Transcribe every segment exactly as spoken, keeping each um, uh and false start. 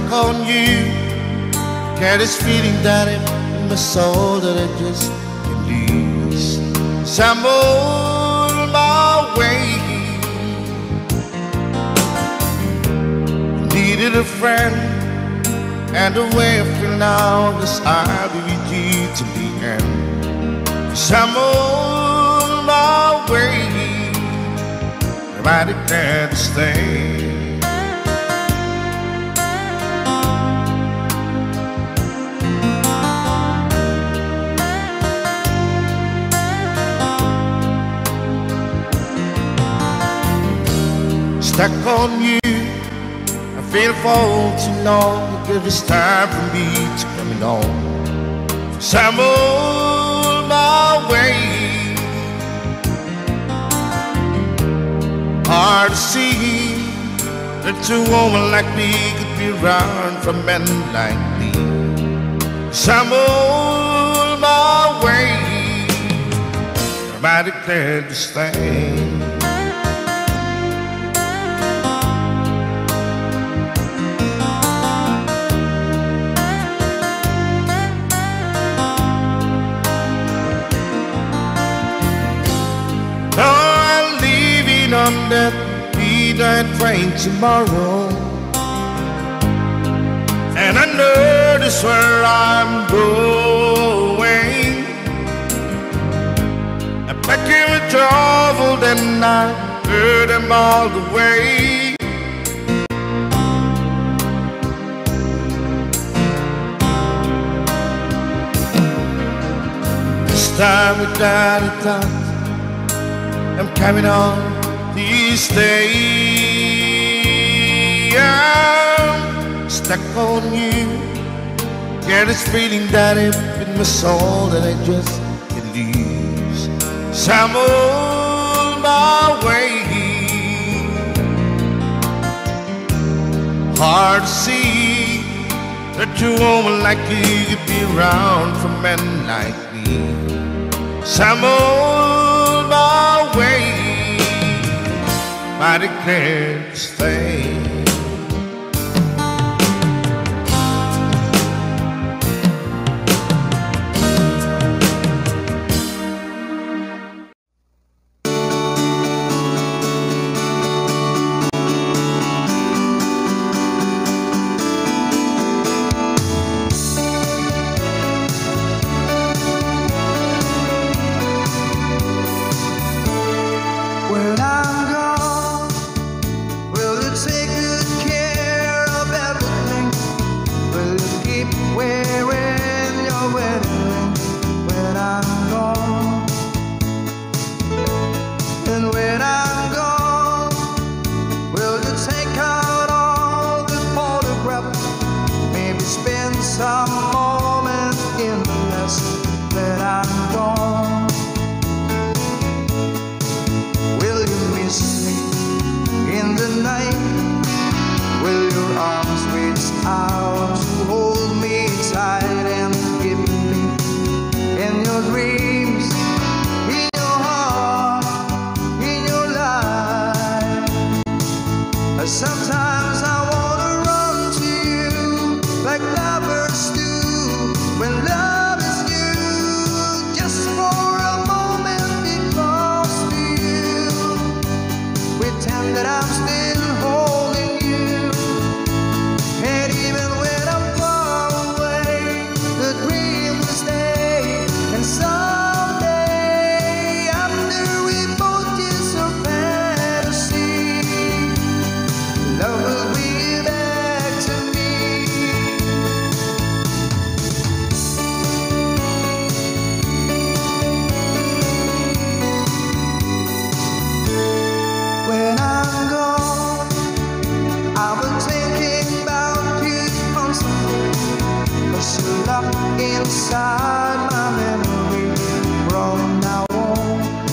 on you. Get this feeling that in my soul that I just can't lose. So I'm on my way. Needed a friend, and the way I feel now is I'll be with you to the end. So I'm on my way. I declare to stay. Stuck on you, I feel for too long. Give this time for me to coming on. So I'm on my way. Hard to see that a woman like me could be around for men like me. So I'm on my way. I declare to stay. On that midnight train tomorrow, and I know this where I'm going. I'm packing with trouble, then I heard them all the way. This time without a doubt, I'm coming on. These days I'm stuck on you. Get this feeling that in my soul that I just can't lose. So I'm on my way. Hard to see that a woman like you could be around for men like me. So I'm on my way. I declare to stay. When I'm gone, will you take good care of everything? Will you keep wearing your wedding ring when I'm gone? And when I'm gone, will you take out all the photographs? Maybe spend some moments in the mess when I'm gone. In the night, will your arms reach out to hold me tight and give me in your dreams, in your heart, in your life? Sometimes I wanna run to you like lovers do when love is you, just for a moment be close to you. Pretend that I'm still holding you, and even when I'm far away, the dream will stay. And someday, after we both kiss our fantasy, love will be back to me. When I'm gone, I'll be thinking about you constantly, 'cause you're locked inside my memory from now on.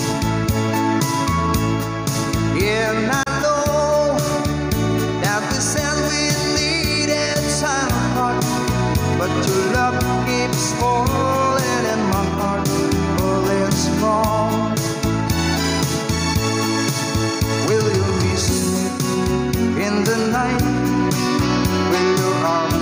Yeah, and I know that we said we needed time apart, but your love keeps falling in my heart, pulling strong. Will you miss me in the night? Will your arms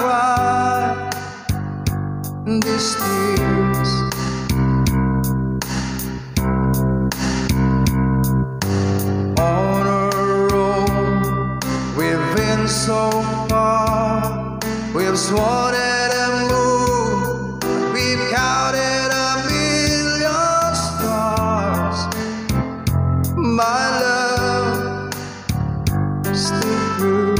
cry these tears. On a road we've been so far, we've sworn at a moon, we've counted a million stars. My love still true.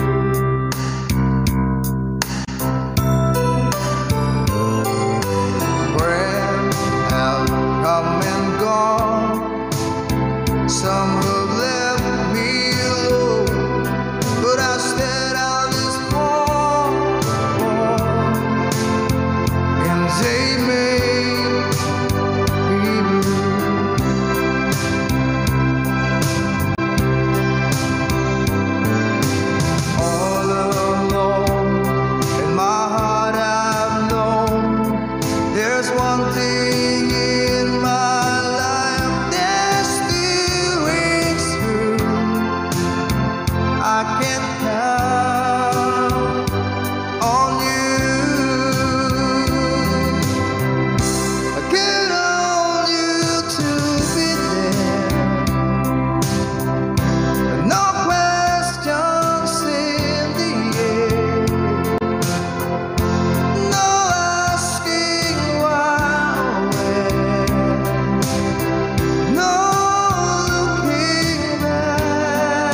Friends have come and gone, some have left me alone, but I stayed out this far, and they made me blue. All alone in my heart I've known there's one thing in my life that still rings true. I can count on you. I count on you to be there. No questions in the air. No asking why or where. No looking back.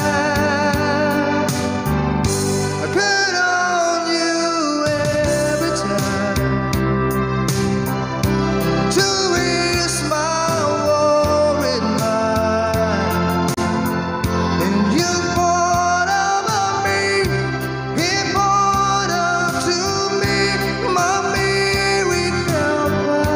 I count on you every time to ease my worried mind. And you poured over me, he poured unto me, my miracle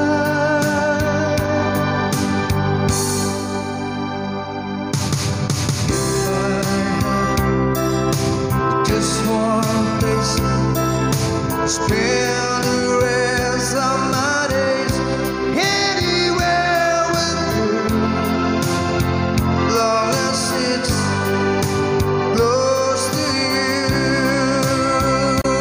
wine. Just one place to spend the rest of my days, anywhere with you, long as it's close to you.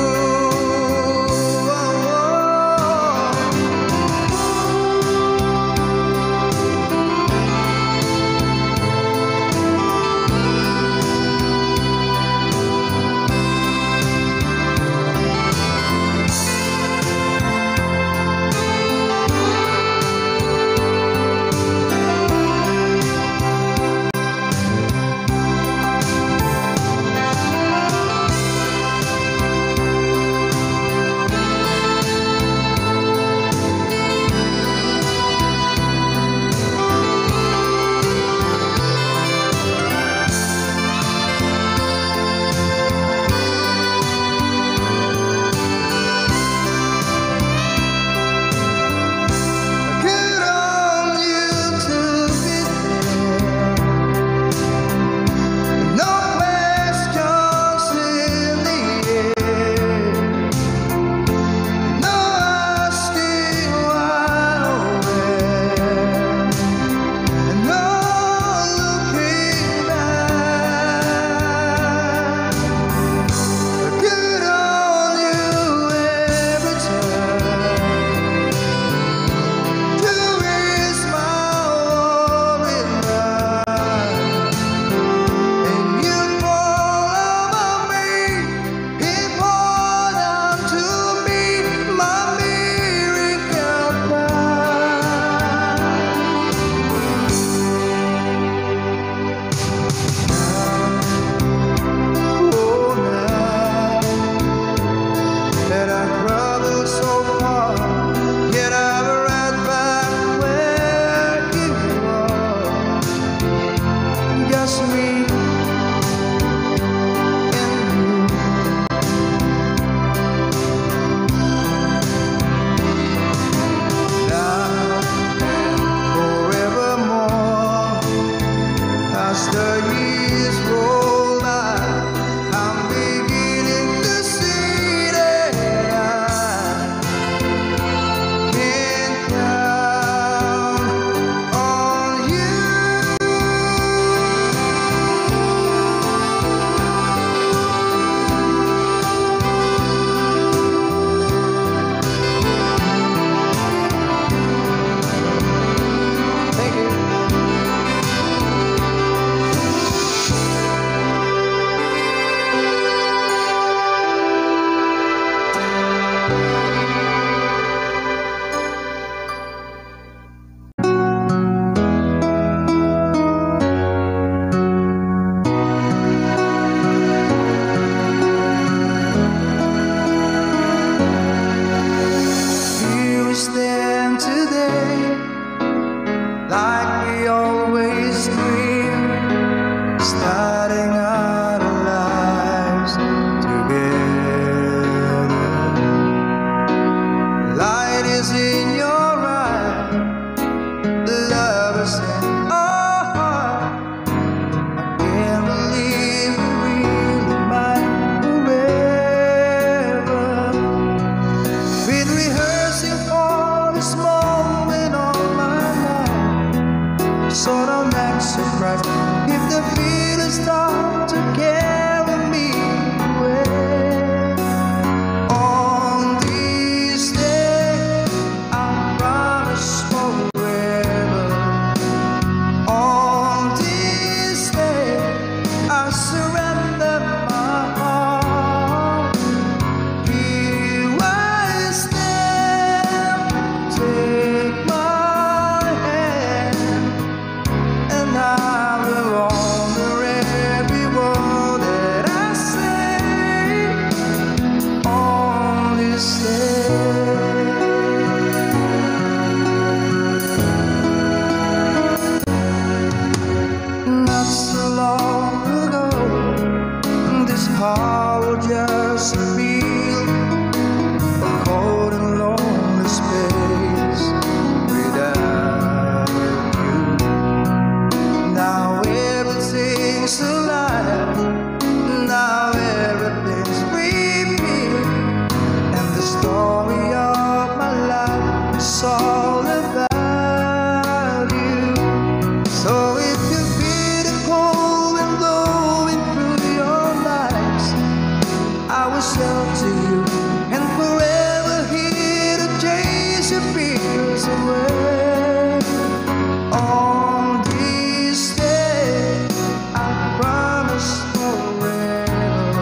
Not so long ago, this heart would just feel a cold and lonely space without you. Now everything's alive, now everything's repeat, and the story of my life is all about you. So if you feel the cold wind blowing through your lives, I will shelter you and forever here to chase your fears away. On this day, I promise forever.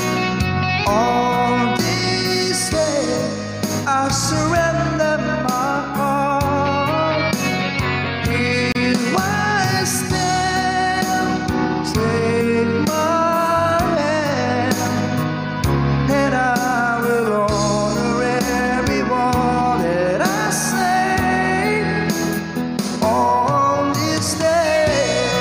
On this day, I surrender my heart. Here I stand, take my hand, and I will honor every word that I say on this day.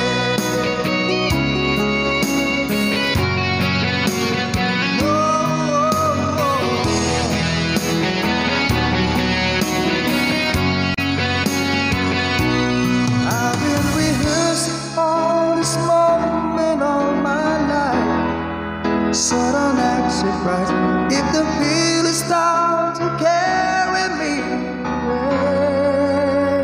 I've been rehearsing all this moment all my life, so don't act surprised if the feelings start to carry me away.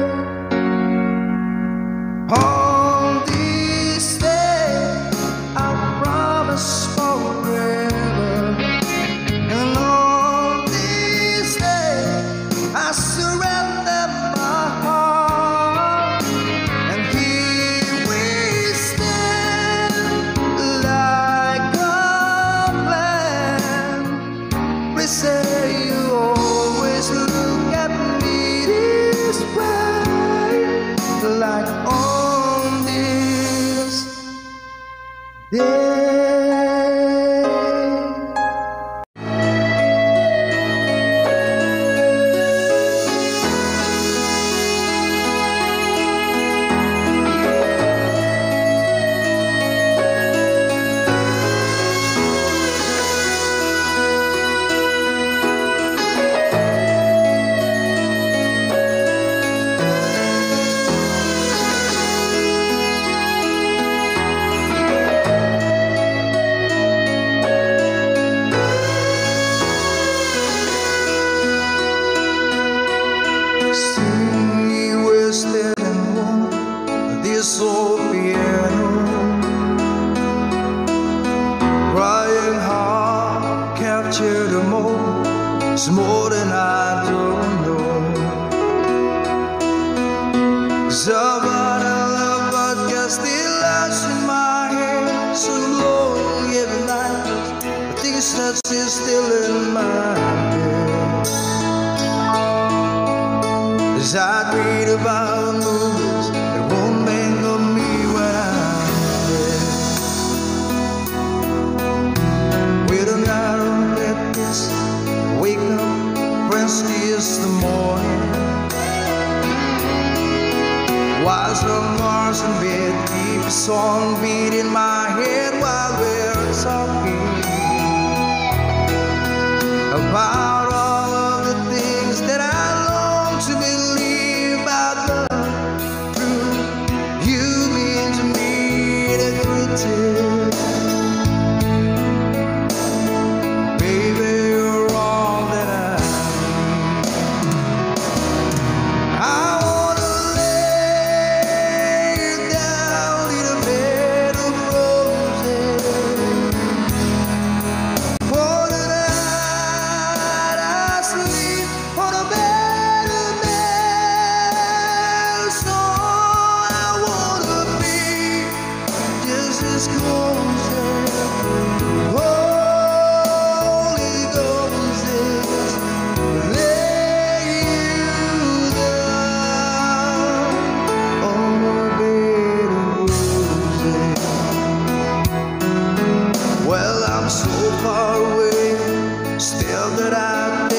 On this day, I promise forever, and on this day, I surrender my heart, and here we stand like a plan. We say you always look at me this way, like on this day. See, we're standing on this old piano, crying hard, capture the moment. It's more than I don't know. Somebody I love, but gets still lies in my head, so long every night. The things that is still in my head. As I read about movies, it won't think of me when I'm dead. With an arrow like this, wake up, friends, it's the morning. Watch the Mars in bed, keep a song beat in my head while we're talking about all of the things that I long to believe about love. True, you mean to me the greatest. Baby, you're all that I need. I wanna lay you down in a bed of roses.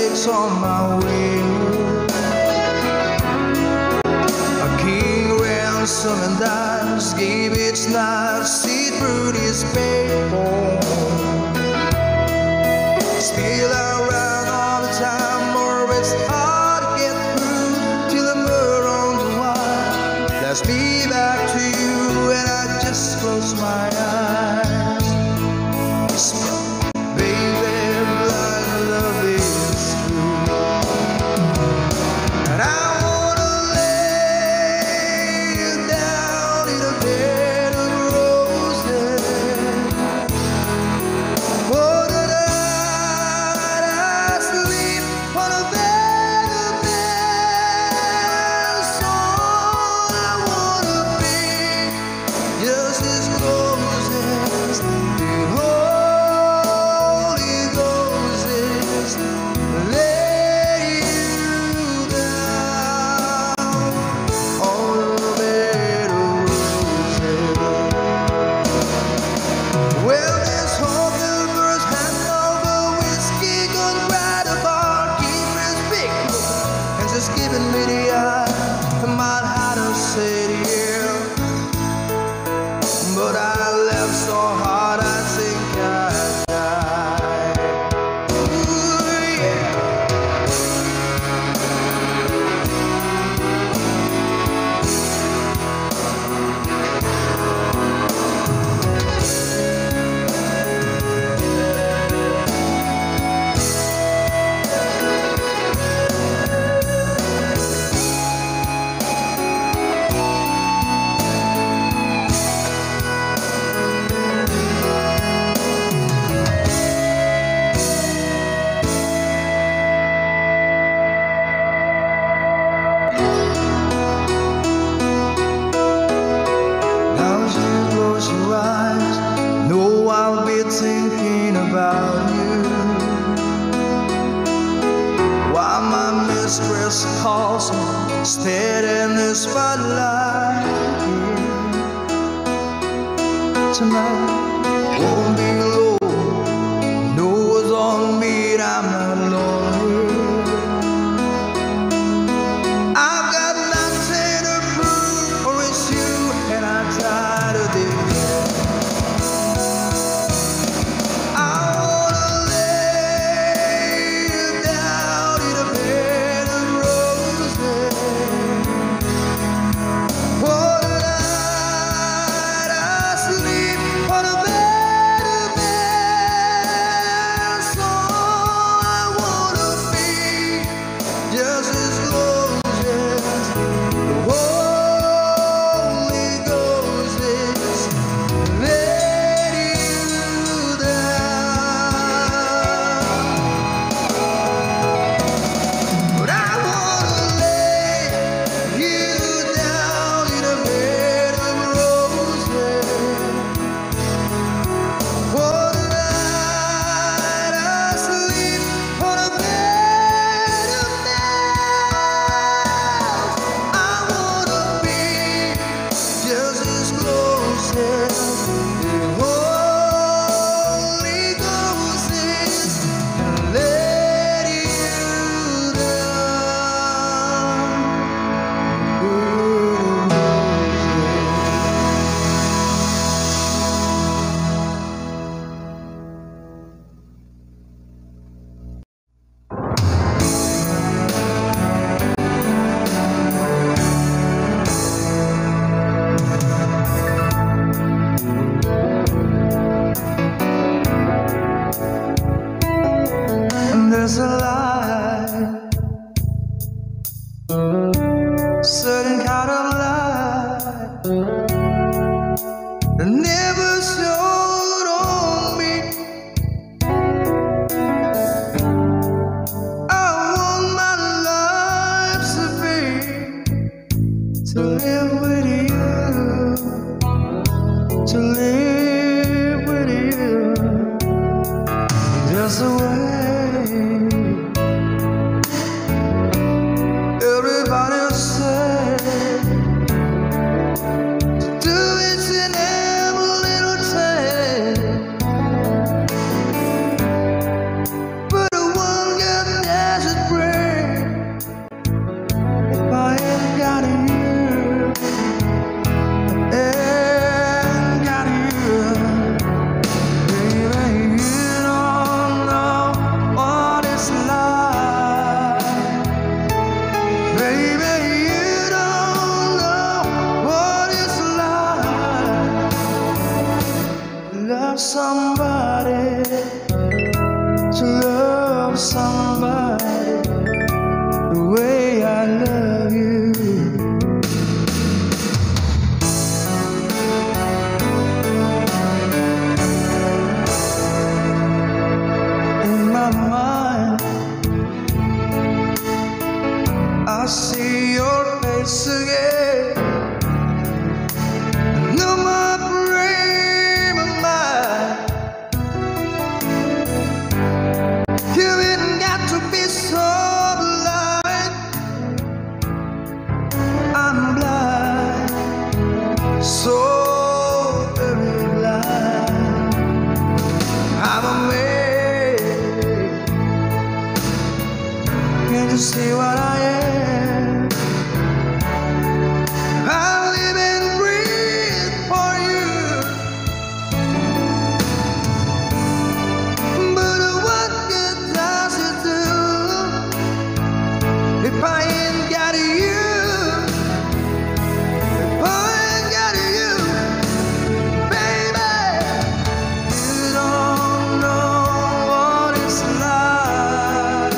mistakes on my way home. A king ransom and dimes gave its knife, see through this paper. Still I run all the time, or it's hard to get through till the murder on the wire. Let's be back to you, and I just close my eyes. Whisper, baby, blind love is true, and I wanna lay you down in a bed of roses. For the night I sleep on a bed of nails. So I wanna be just as close as the Holy Ghost is. Lay you down on a bed of roses. Well, this whole universe has over whiskey, gone grab a bar, keep his big look, and just giving me the eye. I might have to say yeah, but I left so hard I think I died. Ooh, yeah. Now as you close your eyes, know I'll be thinking about you. While my mistress calls me, stared in the spotlight. Tonight won't be low, no it's on me, and I'm not lonely. I've got nothing to prove, or it's you, and I'm tired of this. I wanna lay you down in a bed of roses. For the night I sleep on a bed of nails. So I wanna be just as close as the Holy Ghost is. Let you down, but I wanna lay you down in a bed of roses. For the night I sleep on a bed of nails. I wanna be just as close as the Holy Ghost is. Let you down, bed of And there's a light, certain kind of light that never shone on me. I want my life to be, to live with you, to live with you, just the way everybody somebody the way I love you. In my mind, I see your face again. No more dream of mine. You ain't got to be so blind. I'm blind, so very blind. I'm a man. Can't you see what I am? I live and breathe for you. But what good does it do if I ain't got you? If I ain't got you, baby, you don't know what it's like.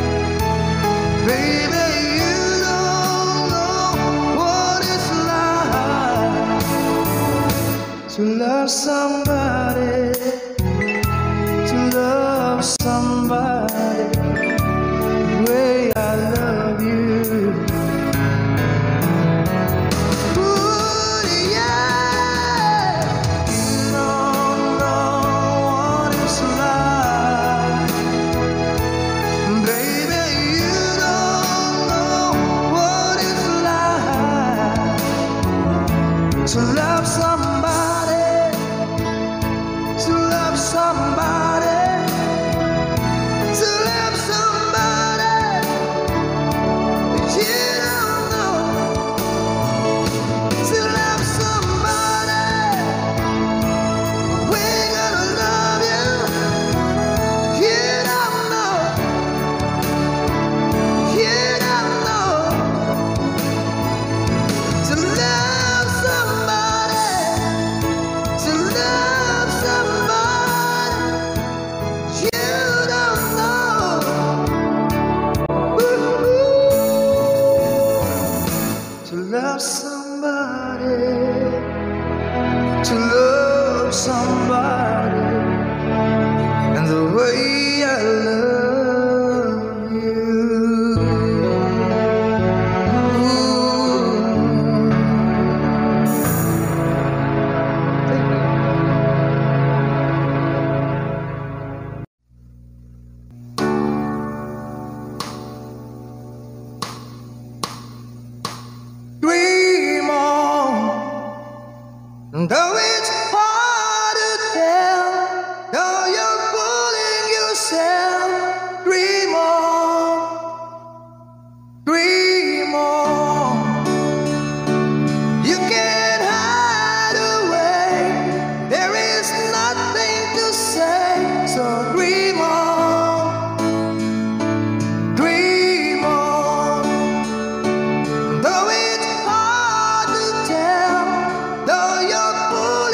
Baby, you don't know what it's like to love somebody, to love somebody the way I love you. Ooh, yeah, you don't know what it's like. Baby, you don't know what it's like to love somebody, to love somebody, to love somebody you don't know, to love somebody. We're gonna love you. You don't know, you don't know, to love somebody, to love somebody you don't know. Ooh, to love somebody, to love somebody, and the way I love you. Dream on, though it's hard to tell, though you're fooling yourself. Dream on, dream on. You can't hide away. There is nothing to say, so dream on, dream on. Though it's hard to tell, though you're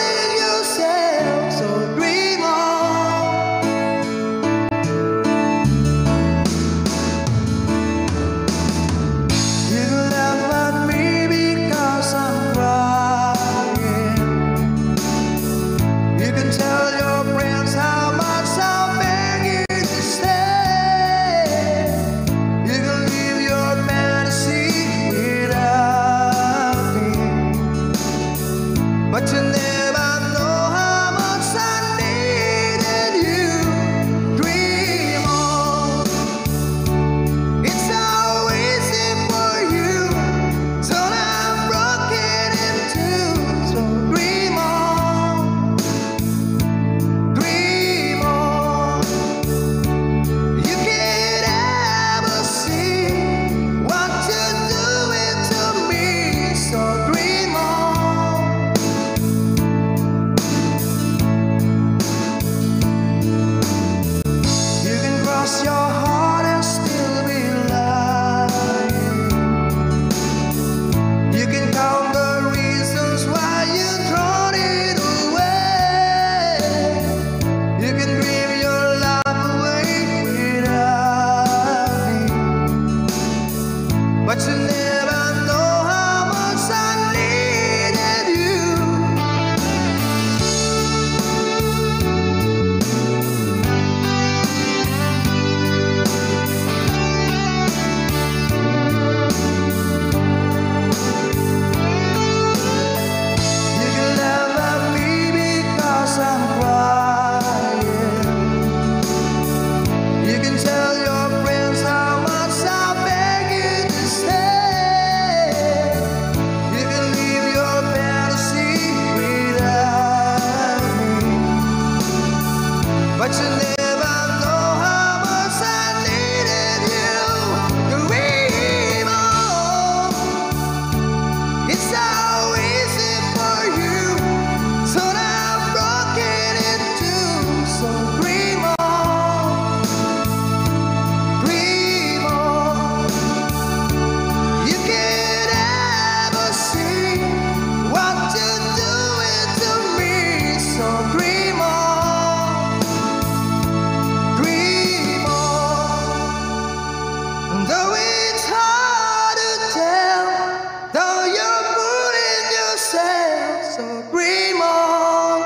Though it's hard to tell, though you're fooling yourself, so dream on,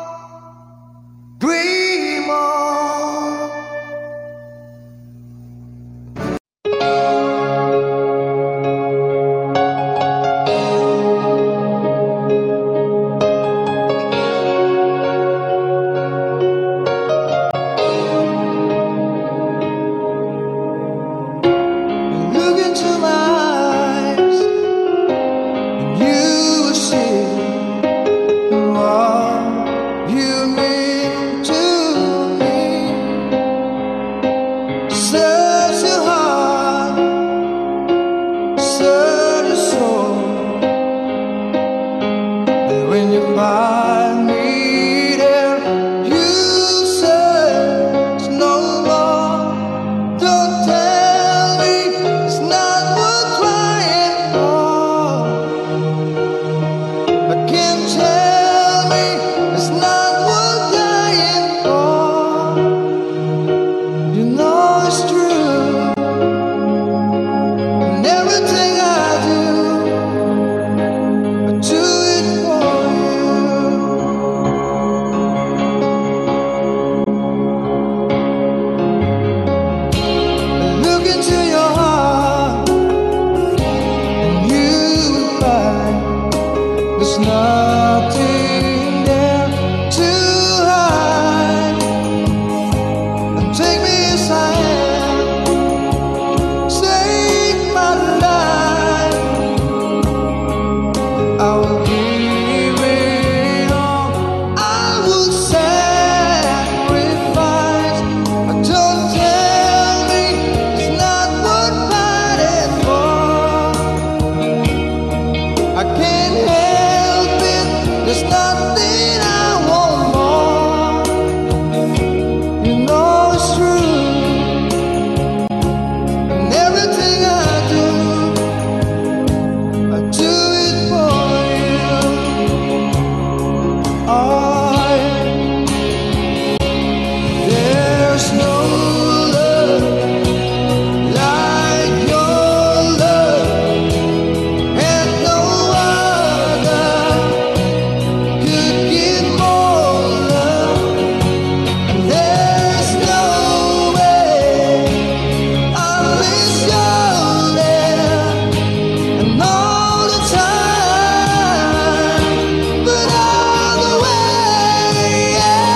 dream on. Look into my eyes, and you will see what you mean to me. Search your heart, search your soul, and when you find me there, you search no more. Don't tell me it's not worth trying for. But can't tell me it's not worth dying for. You know it's true, and everything I do, I do it for you. Look into your heart, and you will find there's nothing there to hide. And take me as I am, take my life. I will give it all, I will sacrifice. But don't tell me it's not worth fighting for. I can't help it, there's nothing I want more. You know it's true, and everything I do, I do it for you. Oh, yeah. There's no love like your love, and no other could give more love. And there's no way unless you're there, and all the time, but all the way, yeah.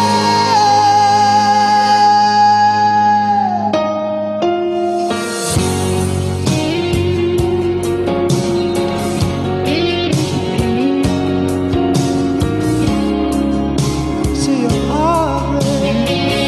See your heart break.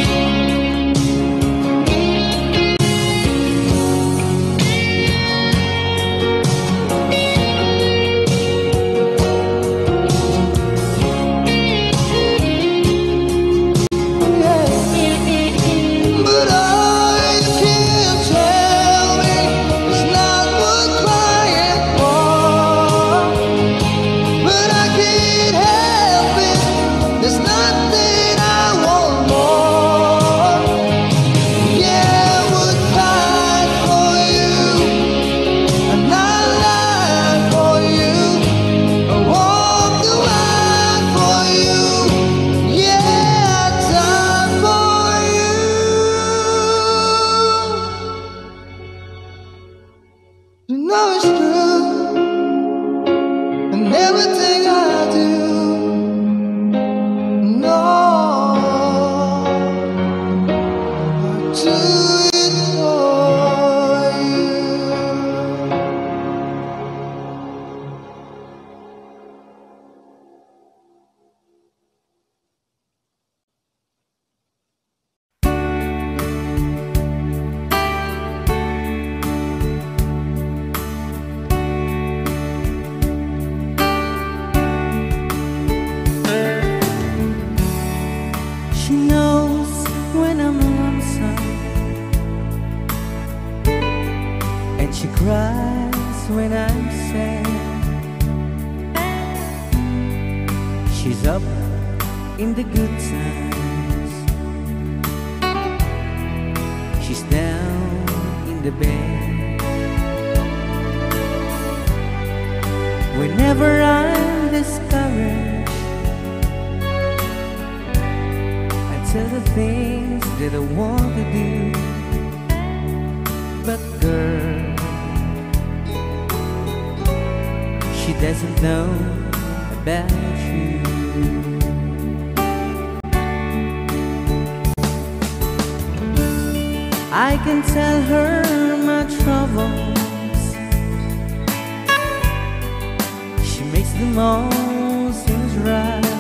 But I can't tell me it's not worth crying for. But I can't help it, there's nothing I want more. Yeah, I would fight for you, and I lie for you. I walk the line for you. Yeah, I die for you. You know it's true, and everything I do, no, I do it for you. She knows when I'm lonesome, and she cries when I'm sad. She's up in the good times, she's down in the bad. Whenever I'm discouraged, I tell the things that I want to do. But girl, she doesn't know about you. I can tell her my troubles, she makes them all seems right.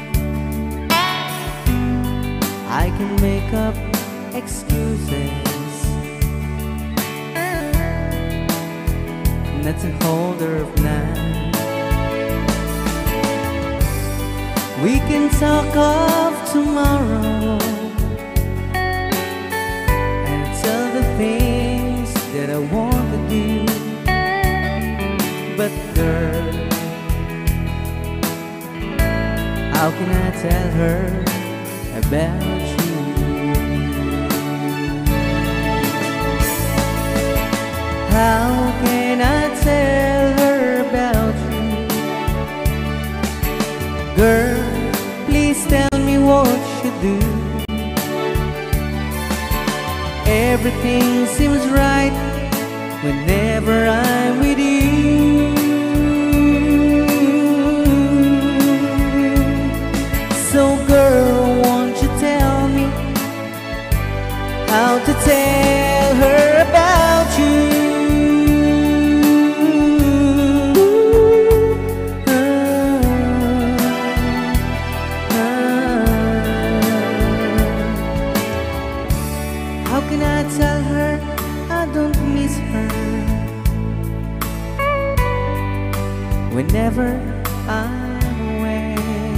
I can make up excuses not to hold her of night. We can talk of tomorrow and tell the things that I want to do. But girl, how can I tell her about you? How can I tell her about you? Girl, please tell me what you do. Everything seems right whenever I'm with you. So girl, won't you tell me how to tell her about you? How can I tell her I don't miss her whenever I'm away?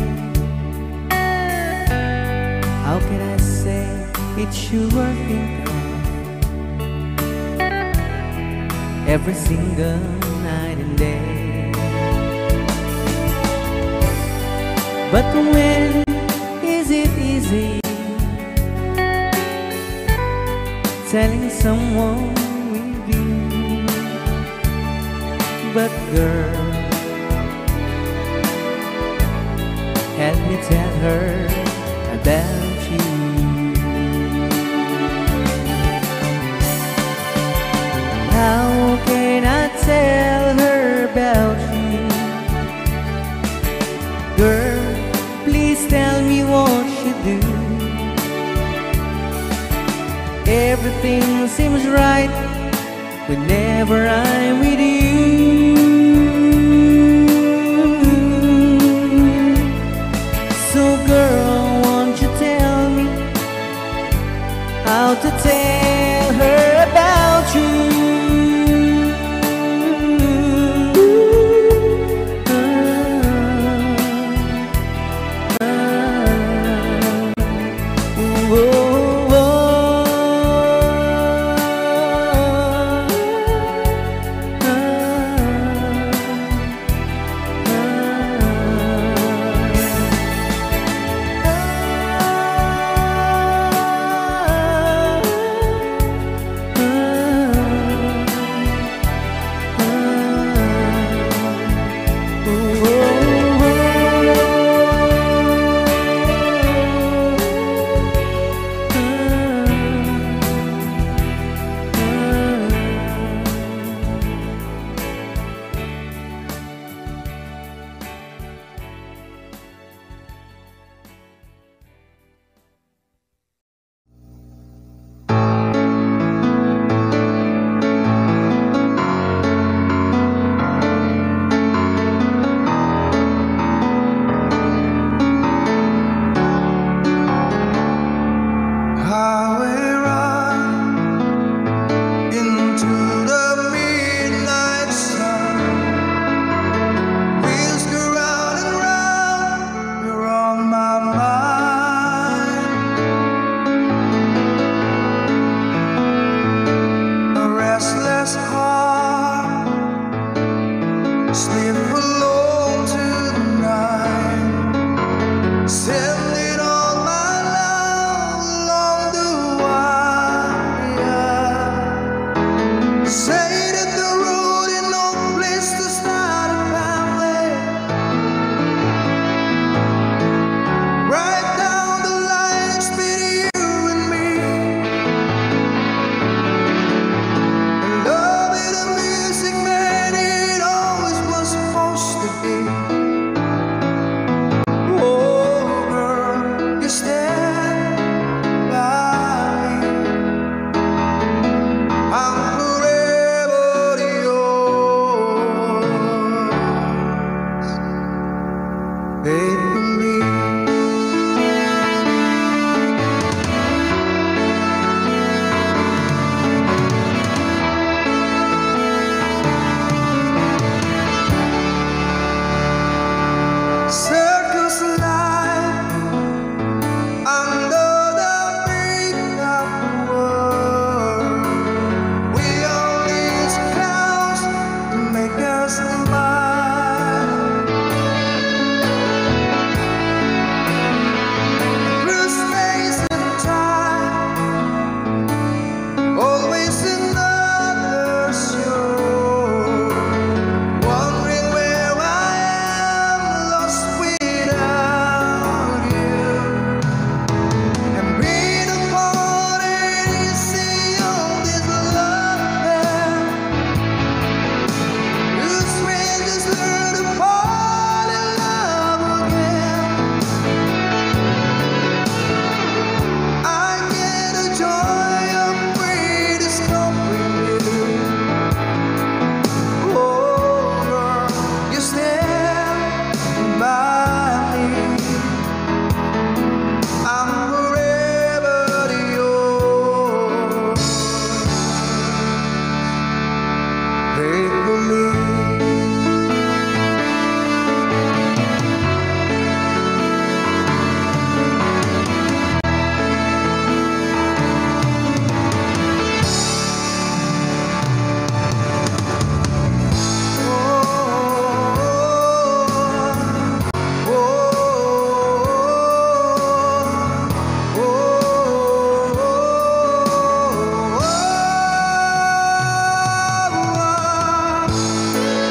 How can I say it's you I think of every single night and day? But when is it easy telling someone with you? But girl, help me tell her about you. How can I tell her about you? Girl, please tell me what you do. Everything seems right whenever I'm with you. So girl, won't you tell me how to tell her about you? Say that the road ain't no place to start a make believe. Oh,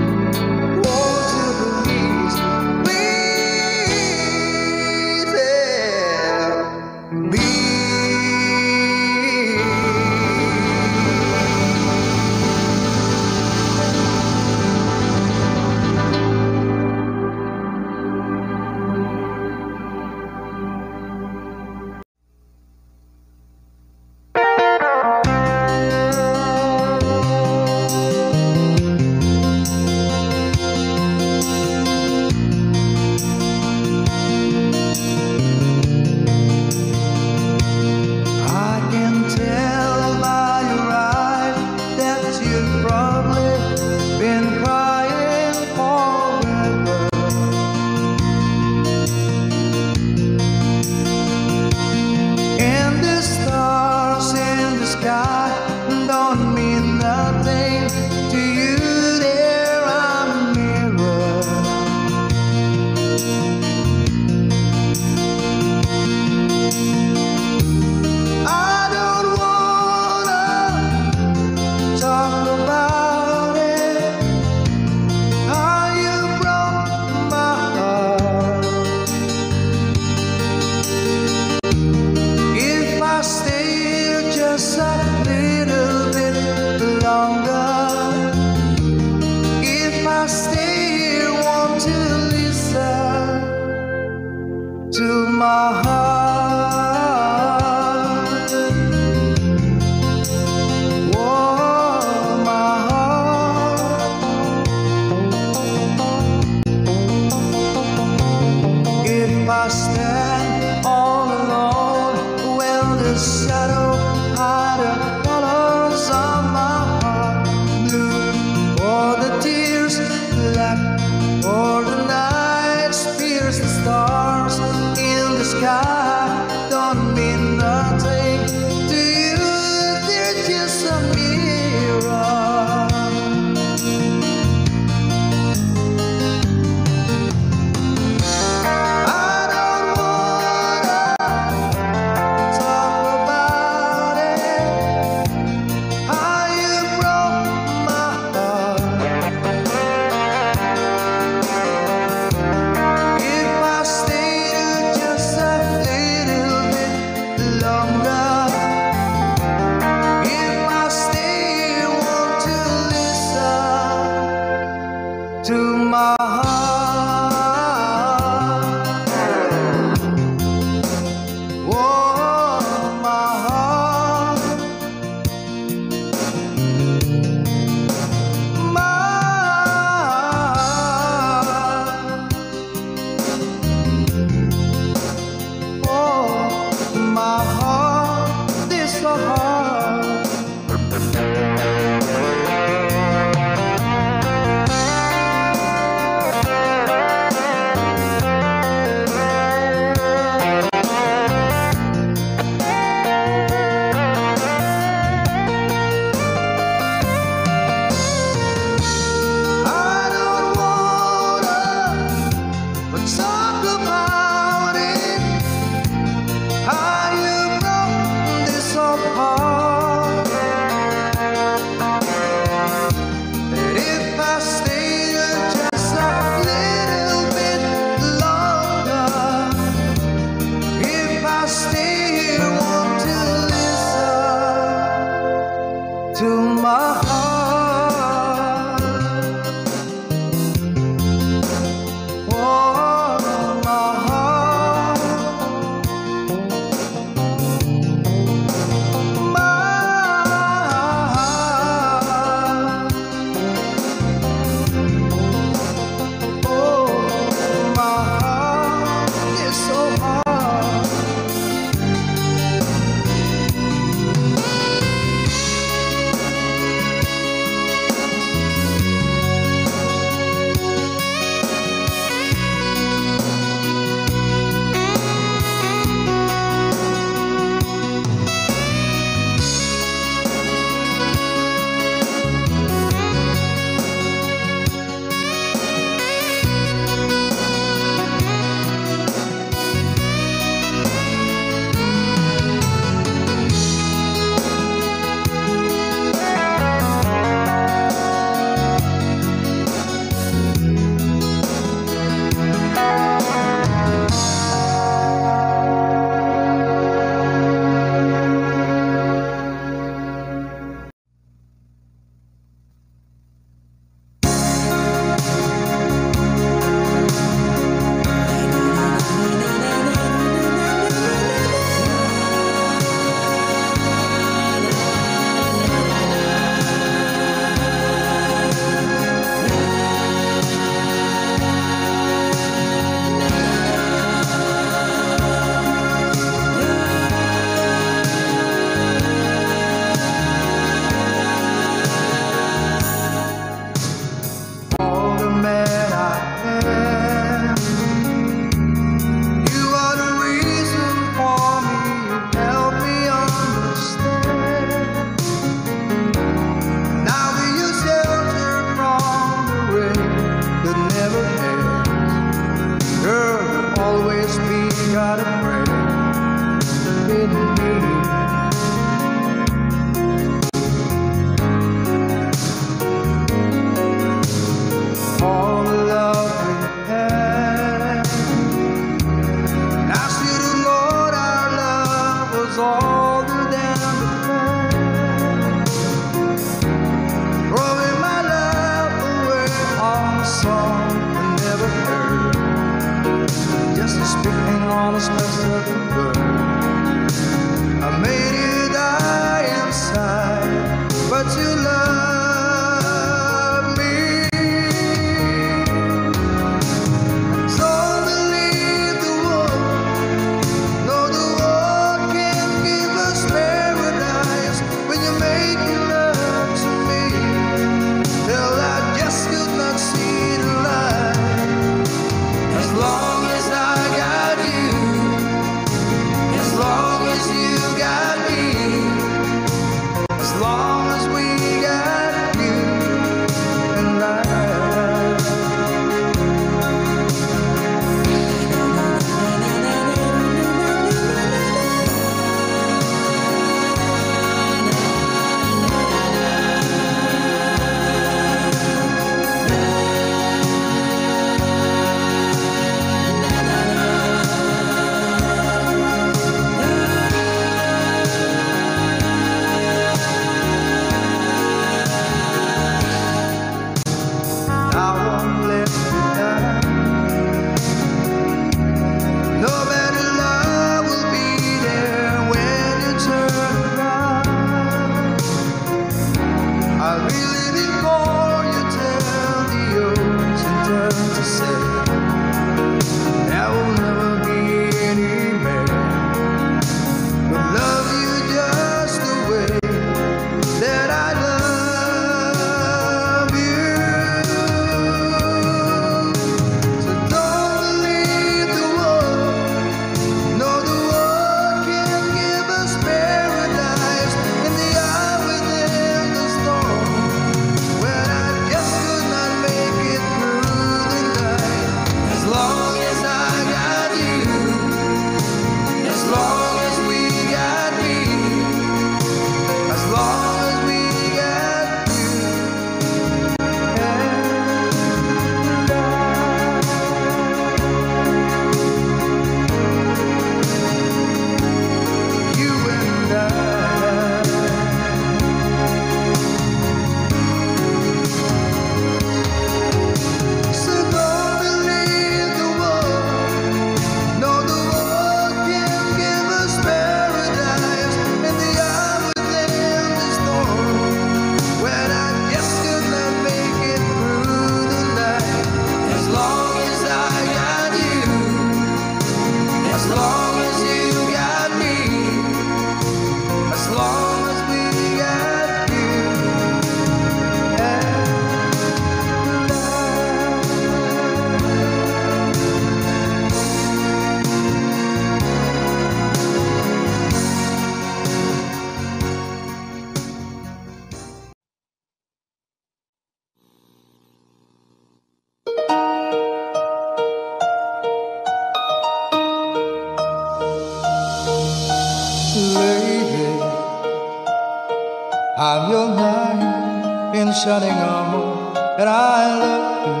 I'm your knight in shining armor, and I love you.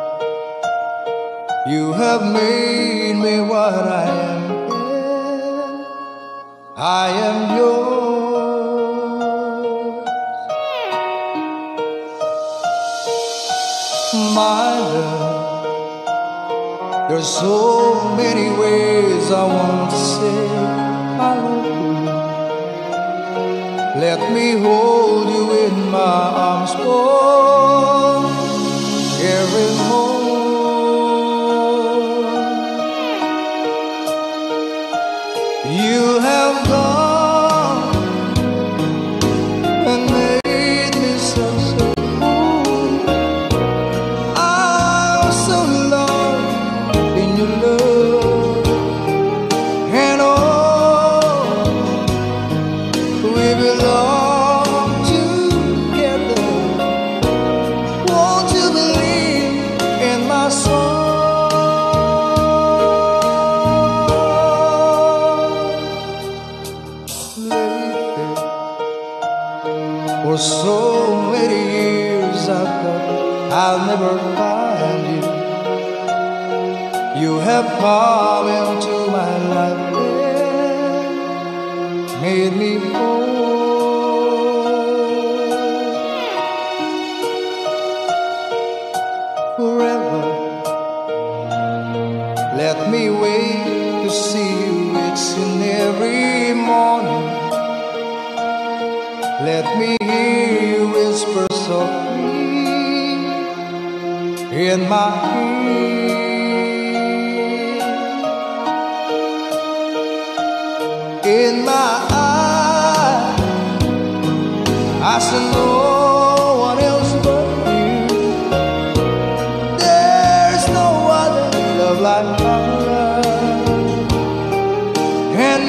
You have made me what I am, and I am yours. My love, there's so many ways I want to say I love you. Let me hold you in my arms for every moment. You have gone and made me so, so cool. I'm so lost in your love, and oh, we belong together. Won't you believe in my song? Lately, for so many years I thought I'll never find you. You have come into my life and made me whole. Forever, let me wait to see you. It's in every morning. Let me hear you whisper softly in my ear. In my eyes, I see no one else but you. There's no other love like our love. And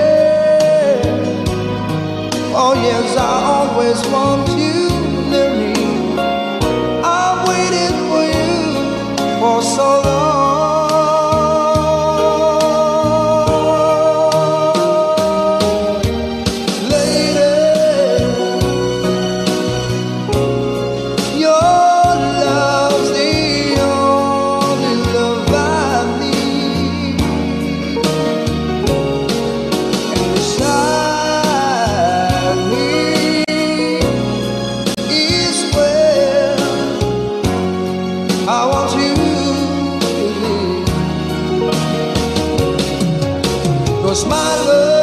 yeah, oh yes, I always want you near me. I've waited for you for so long. I want you to live, 'cause my love